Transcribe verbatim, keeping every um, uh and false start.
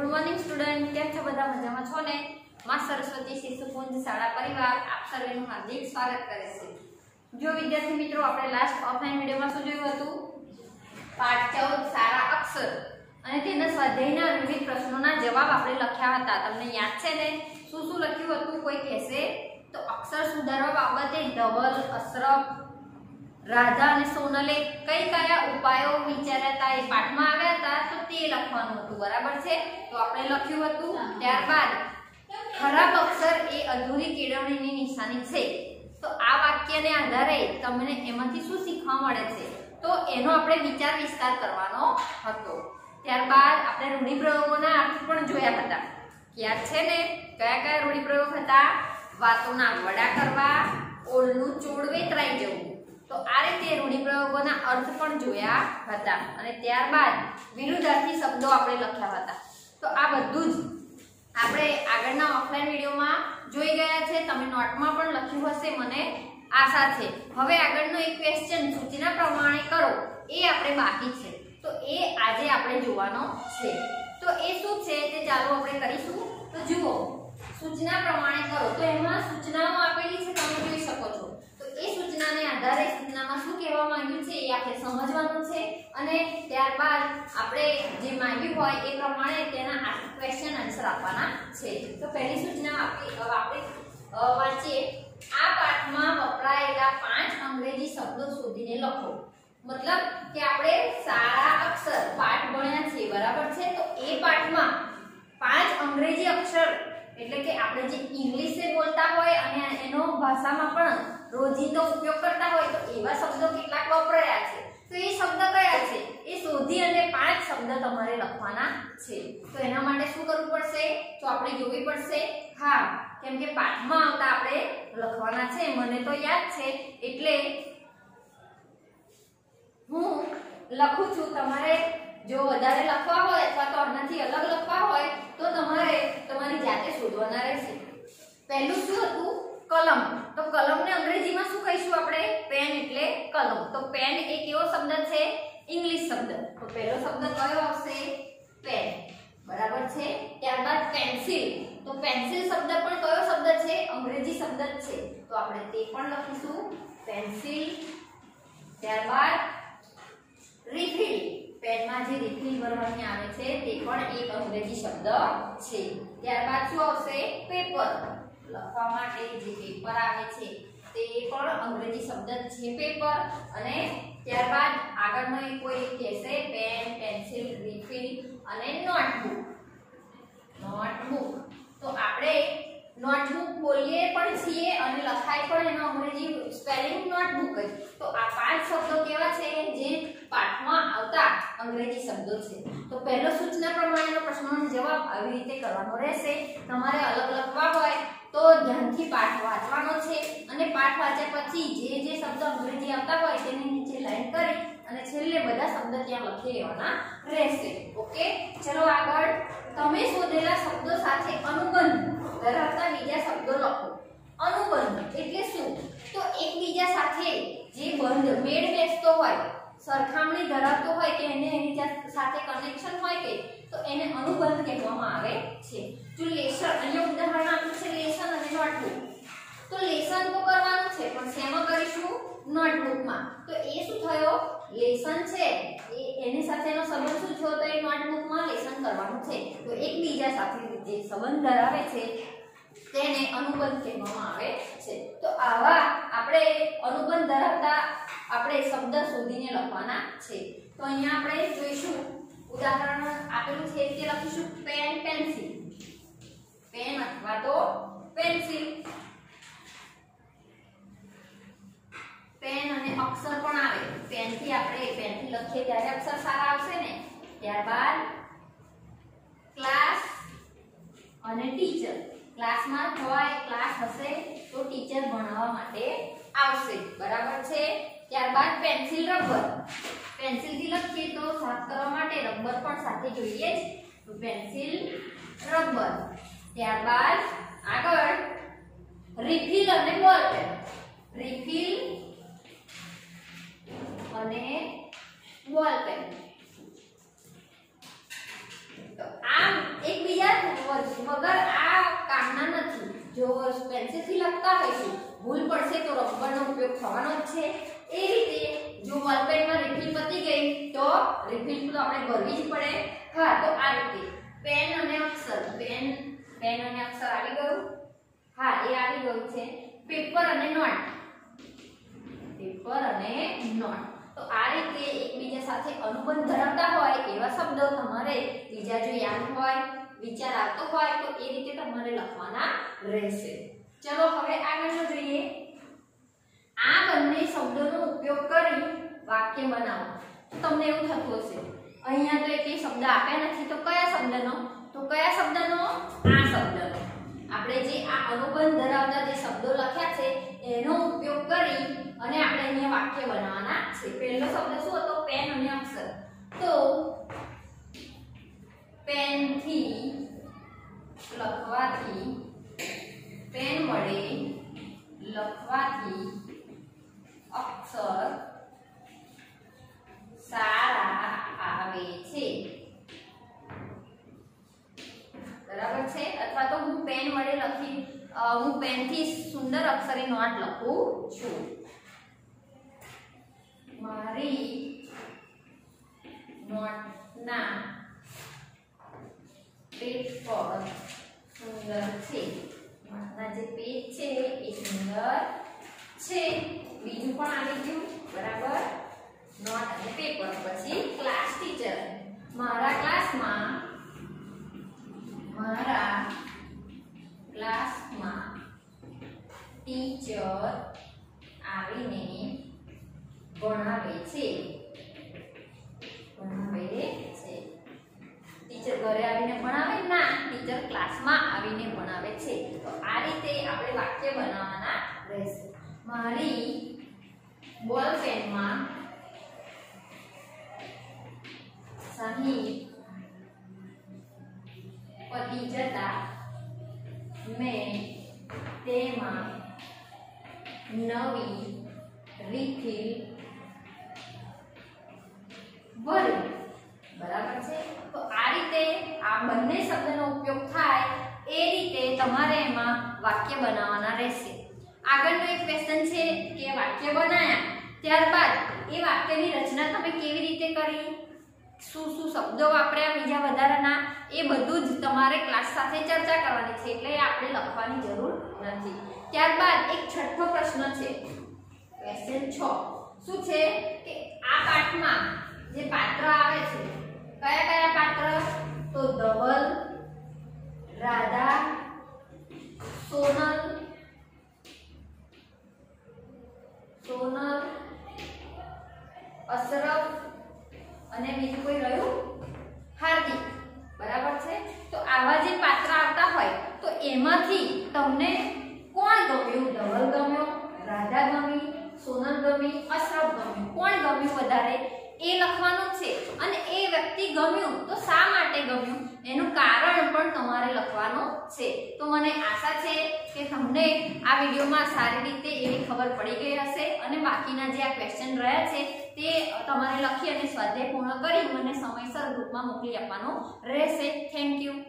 Good morning student, કેમ છો? બધા મજામાં છો ને? માં સરસ્વતી શિશુકુંજ શાળા પરિવાર આપ સર્વેનું હાર્દિક સ્વાગત કરે છે। જો વિદ્યાર્થી મિત્રો, આપણે લાસ્ટ ઓફલાઈન વિડિયોમાં શું જોયું હતું? પાઠ ચૌદ સારા અક્ષર અને તેના સ્વાધ્યાયના વિવિધ પ્રશ્નોના જવાબ આપણે લખ્યા હતા। તમને યાદ છે ને શું શું લખ્યું હતું? કોઈ કહેશે તો અક્ષર સુધારવા બાબતે ધવલ, અશરફ, રાધા અને સોનલે કઈ કયા ઉપાયો વિચાર્યા હતા એ પાઠમાં આવ્યા હતા, તો તે લખવાનું હતું, બરાબર છે? તો આપણે લખ્યું હતું। ત્યારબાદ ખરાબ અક્ષર એ અધૂરી કેળવણીની નિશાની છે, તો આ વાક્યને આધારે તમને એમાંથી શું શીખવા મળે છે, તો એનો આપણે વિચાર વિસ્તાર કરવાનો હતો। ત્યારબાદ આપણે રૂઢિપ્રયોગોના અર્થ પણ જોયા હતા। યાદ છે ને કયા કયા રૂઢિપ્રયોગ હતા? વાતોના વડા કરવા, ઓળનું ચોળ વેતરાઈ જવું, તો આ રીતે રૂઢિપ્રયોગોના અર્થ પણ જોયા હતા। અને ત્યારબાદ વિરુદ્ધાર્થી શબ્દો આપણે લખ્યા હતા। તો આ બધું જ આપણે આગળના ઓફલાઈન વિડિયોમાં જોઈ ગયા છે, તમે નોટમાં પણ લખ્યું હશે મને આશા છે। હવે આગળનો એક ક્વેશ્ચન સૂચના પ્રમાણે કરો એ આપણે બાકી છે, તો એ આજે આપણે જોવાનો છે। તો એ શું છે તે ચાલો આપણે કરીશું। તો જુઓ, સૂચના પ્રમાણે કરો, તો એમાં સૂચનાઓ આપેલી છે, તમે જોઈ શકો છો। તો એ સૂચનાને આધારે સૂચનામાં શું કહેવા માંગ્યું છે એ આપણે સમજવાનું છે, અને ત્યારબાદ આપણે જે માંગ્યું હોય એ પ્રમાણે તેના ક્વેશ્ચન આન્સર આપવાના છે। તો પહેલી સૂચના આપી આપણે વાંચીએ। આ પાઠમાં વપરાયેલા પાંચ અંગ્રેજી શબ્દો શોધીને લખો। મતલબ કે આપણે સારા અક્ષર પાઠ ભણ્યા છે, બરાબર છે? તો એ પાઠમાં પાંચ અંગ્રેજી અક્ષર એટલે કે આપણે જે ઇંગ્લિશ બોલતા હોય અને એનો ભાષામાં પણ રોજિંદો ઉપયોગ કરતા હોય તો એવા શબ્દો કેટલાક વપરાયા છે, તો એ શબ્દ કયા છે એ શોધી અને પાંચ શબ્દ તમારે લખવાના છે। તો એના માટે શું કરવું પડશે? તો આપણે જોવી પડશે હા, કેમ કે પાઠમાં આવતા આપણે લખવાના છે, મને તો યાદ છે એટલે હું લખું છું। તમારે જો વધારે લખવા હોય અથવા તો આનાથી અલગ લખવા હોય તો તમારે તમારી જાતે શોધવાના રહેશે। પહેલું શું હતું? કલમ। તો કલમને અંગ્રેજીમાં શું કહીશું આપણે? પેન એટલે કલમ। તો પેન એક એવો શબ્દ છે, ઇંગ્લિશ શબ્દ। તો પહેલો શબ્દ કયો આવશે? પેન, બરાબર છે? ત્યારબાદ પેન્સિલ। તો પેન્સિલ શબ્દ પણ કયો શબ્દ છે? અંગ્રેજી શબ્દ જ છે, તો આપણે તે પણ લખીશું પેન્સિલ। ત્યારબાદ રિફિલ। પેનમાં જે રિફિલ ભરવાની આવે છે તે પણ એક અંગ્રેજી શબ્દ છે। ત્યારબાદ શું આવશે? પેપર। લખવા માટે જે પેપર આવે છે તે પણ અંગ્રેજી શબ્દ છે, પેપર। અને ત્યારબાદ આગળનો એક કોઈ કહેશે પેન, પેન્સિલ, રિફિલ અને નોટબુક। નોટબુક તો આપણે નોટબુક બોલીએ પણ છીએ અને લખાય પણ એનો અંગ્રેજી સ્પેલિંગ નોટબુક જ। તો આ પાંચ શબ્દો કેવા છે જે પાઠમાં આવતા અંગ્રેજી શબ્દો છે। તો પહેલો સૂચના પ્રમાણેનો પ્રશ્નનો જવાબ આવી રીતે કરવાનો રહેશે। તમારે અલગ લખવા હોય તો ધ્યાનથી પાઠ વાંચવાનો છે, અને પાઠ વાંચ્યા પછી જે જે શબ્દ અંગ્રેજી આવતા હોય તેની નીચે લાઈન કરી અને છેલ્લે બધા શબ્દ ત્યાં લખી લેવાના રહેશે। ઓકે, ચલો આગળ। તમે શોધેલા શબ્દો સાથે અનુબંધ ધરાવતા બીજા શબ્દો લખો। અનુબંધ એટલે શું? તો એકબીજા સાથે જે બંધ મેળ બેસતો હોય, સરખામણી ધરાવતો હોય કે એને એની સાથે કનેક્શન હોય કે, તો એને અનુબંધ કહેવામાં આવે છે। જો લેસન, અહીંયા ઉદાહરણ આપ્યું છે લેસન અને નોટબુક। તો લેસન તો કરવાનું છે પણ શેમાં કરીશું? નોટબુકમાં। તો એ શું થયો? લેસન છે એ એની સાથેનો સંબંધ શું થયો? તો એ નોટબુકમાં લેસન કરવાનું છે। તો એકબીજા સાથે જે સંબંધ ધરાવે છે તેને અનુબંધ કહેવામાં આવે છે। તો આવા આપણે અનુબંધ ધરાવતા આપણે શબ્દ શોધીને લખવાના છે। તો અહીંયા આપણે જોઈશું ઉદાહરણ આપેલું છે તે લખીશું પેન, પેન્સિલ। પેન અથવા તો પેન્સિલ। પેન અને અક્ષર પણ આવે, પેન થી આપણે પેન થી લખીએ ત્યારે અક્ષર સારા આવશે ને। ત્યારબાદ ક્લાસ અને ટીચર। ક્લાસમાં હોય, ક્લાસ હશે તો ટીચર ભણાવવા માટે આવશે, બરાબર છે? ત્યારબાદ પેન્સિલ, રબર। પેન્સિલ થી લખીએ તો સાફ કરવા માટે રબર પણ સાથે જોઈએ જ, તો પેન્સિલ, રબર। ત્યારબાદ આગળ રિફિલ અને બોલ પેન। રિફિલ અને બોલ પેન। તો આમ એક વગર આ કામના નથી. જો પેન્સિલથી લખતા હોઈશું ભૂલ પડશે તો રબરનો ઉપયોગ થવાનો જ છે. એ રીતે જો બોલપેનમાં રિફિલ પતી ગઈ તો રિફિલ તો આપણે ભરવી જ પડે. હા, તો આ રીતે પેન અને અક્ષર, પેન પેન અને અક્ષર આવી ગયું. હા, એ આવી ગયું છે. પેપર અને નોટ, પેપર અને નોટ. તો આ રીતે એકબીજા સાથે અનુબંધ ધરાવતા હોય એવા શબ્દો તમારે બીજા જો યાદ હોય, વિચાર આવતો હોય તો એ રીતે તમારે લખવાના રહેશે. ચલો હવે આગળ જોઈએ. આ બંને શબ્દોનો ઉપયોગ કરી વાક્ય બનાવો. તમને એવું થતું હશે અહીંયા તો એક શબ્દ આપ્યા નથી, તો કયા શબ્દનો? તો કયા શબ્દનો? આ શબ્દનો. આપણે જે આ અનુબંધ ધરાવતા જે શબ્દો લખ્યા છે એનો ઉપયોગ કરી અને આપણે અહીંયા વાક્ય બનાવવાના છે. પહેલો શબ્દ શું હતો? પેન અને અક્ષર. તો પેનથી લખવાથી, પેન વડે લખવાથી અક્ષર સારા આવે છે. બરાબર છે? અથવા તો હું પેન વડે લખી હું પેનથી સુંદર અક્ષરે નોટ લખું છું. મારી નોટના પેજ પર સુંદર છે. નોટના જે પેજ છે એ સુંદર છે. બીજું પણ આવી ગયું. બરાબર? નોટ અને પેપર. પછી ક્લાસ ટીચર. મારા ક્લાસમાં મારા ક્લાસમાં ટીચર આવીને ભણાવે છે. ભણાવે છે. ટીચર ઘરે આવીને ભણાવે ના, ટીચર ક્લાસમાં આવીને ભણાવે છે. તો આ રીતે આપણે વાક્ય બનાવવાના રહેશે. મારી બોલ પેનમાં સહી પતી જતા મેં તેમાં નવી રિફિલ ભરી. બરાબર છે? તો આ રીતે આ બંને શબ્દનો ઉપયોગ થાય એ રીતે તમારે એમાં વાક્ય બનાવવાના રહેશે. આગળનો એક ક્વેશ્ચન છે કે વાક્ય બનાયા ત્યારબાદ એ વાક્યની રચના તમે કેવી રીતે કરી, શું શું શબ્દો વાપર્યા બીજા વધારાના, એ બધું જ તમારે ક્લાસ સાથે ચર્ચા કરવાની છે. એટલે આપણે લખવાની જરૂર નથી. ત્યારબાદ એક છઠ્ઠો પ્રશ્ન છે, ક્વેશ્ચન છ. શું છે કે આ પાઠમાં જે પાત્ર આવે છે, કયા કયા પાત્ર? તો ધવલ, રાધા, સોનલ, સોનલ, અશરફ અને બીજું કોઈ રહ્યું? હાર્દિક. બરાબર છે? તો આવા જે પાત્ર આવતા હોય તો એમાંથી તમને કોણ ગમ્યું? ધવલ ગમ્યો, રાધા ગમી, સોનલ ગમી, અશરફ ગમ્યું. કોણ ગમ્યું વધારે એ લખવાનું છે. અને એ વ્યક્તિ ગમ્યું તો શા માટે ગમ્યું એનું કારણ પણ તમારે લખવાનું છે. તો મને આશા છે કે તમને આ વિડીયોમાં સારી રીતે એવી ખબર પડી ગઈ હશે અને બાકીના જે આ ક્વેશ્ચન રહ્યા છે તે તમારે લખી અને સ્વાધ્યાય પૂર્ણ કરી મને સમયસર ગ્રુપમાં મોકલી આપવાનું રહેશે. Thank you.